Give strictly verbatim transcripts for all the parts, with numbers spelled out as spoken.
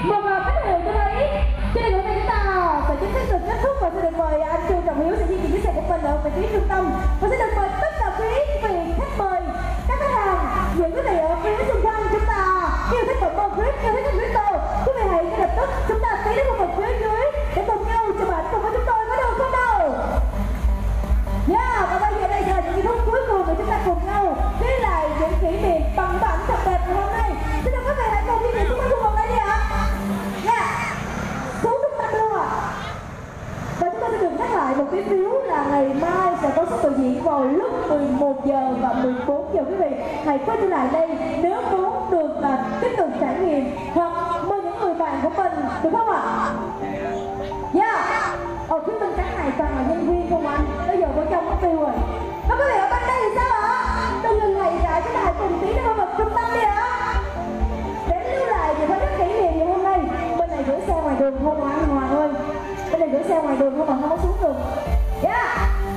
Một phát hiệu cho thấy chương trình hôm nay chúng ta sẽ chính thức được kết thúc và sẽ được mời anh Chu Trọng Hiếu sẽ di chuyển chiếc xe của mình ở vị trí trung tâm và sẽ được mời tất cả quý vị khách mời, các khách hàng, những quý vị ở phía xung quanh chúng ta yêu thích bộ môn grip, yêu thích crypto. Quý vị hãy ngay lập tức chúng ta tí đến khu vực phía dưới để cùng nhau chụp ảnh cùng với chúng tôi, có được không đâu? Yeah, và bây giờ đây là những phút cuối cùng để chúng ta cùng nhau ghi lại những kỷ niệm bằng bản thật đẹp ngày hôm nay. Xin mời quý vị hãy cùng di chuyển xung quanh khu vực này đi ạ. Yeah, xuống trung tâm luôn ạ. Và chúng ta sẽ được nhắc lại một cái phiếu là ngày mai sẽ có sự biểu diễn vào lúc mười một giờ và mười bốn giờ. Quý vị hãy quay trở lại đây nếu muốn được uh, tiếp tục trải nghiệm hoặc mời những người bạn của mình, được không ạ? Yeah, ở phía bên cạnh này toàn là nhân viên không anh? Bây giờ vào trong mất tiêu rồi. Và quý vị ở bên đây thì sao ạ? Đừng ngừng ngày lại, chúng ta hãy cùng tí đến khu vực trung tâm đi ạ. Để lưu lại những cái kỷ niệm ngày hôm nay. Bên này gửi xe ngoài đường không ạ anh Hoàng ơi? Bên này gửi xe ngoài đường không mà không có xuống được. Yeah.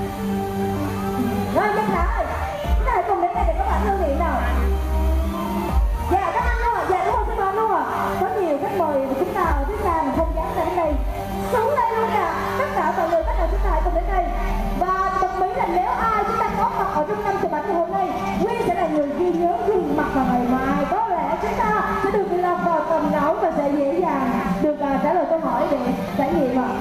Rồi Nhân Thảo ơi, chúng ta hãy cùng đến đây để có bạn lưu niệm nào. Dạ các anh luôn ạ, dạ đúng không xin mời luôn ạ. Có nhiều khách mời của chúng ta ở phía xa mà không dám đến đây. Xuống đây luôn nè, tất cả mọi người, tất cả chúng ta hãy cùng đến đây. Và đặc biệt là nếu ai chúng ta có mặt ở trung tâm chụp ảnh ngày hôm nay, Nguyên sẽ là người ghi nhớ gương mặt vào ngày mai. Có lẽ chúng ta sẽ được lọt vào tầm ngẫu và sẽ dễ dàng được uh, trả lời câu hỏi để trải nghiệm ạ.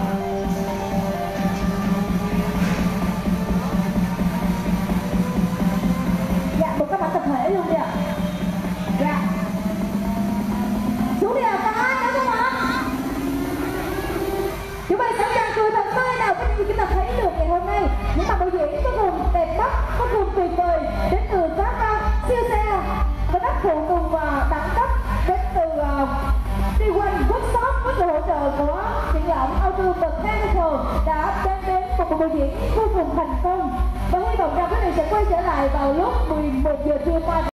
Dạ, một các bạn tập thể luôn đi ạ. Dạ. Xuống đi ạ, cả hai nữa không ạ? Chúng ta sẵn sàng cười thật tươi nào cái gì chúng ta thấy được ngày hôm nay. Những màn biểu diễn vô cùng đẹp mắt, vô cùng tuyệt vời đến từ các uh, siêu xe và các phụ tùng uh, đẳng cấp đến từ uh, T một Workshop với sự hỗ trợ của triển lãm Auto Mechanical đã đem đến một cuộc biểu diễn vô cùng thành công và hy vọng rằng quý vị sẽ quay trở lại vào lúc mười một giờ trưa qua.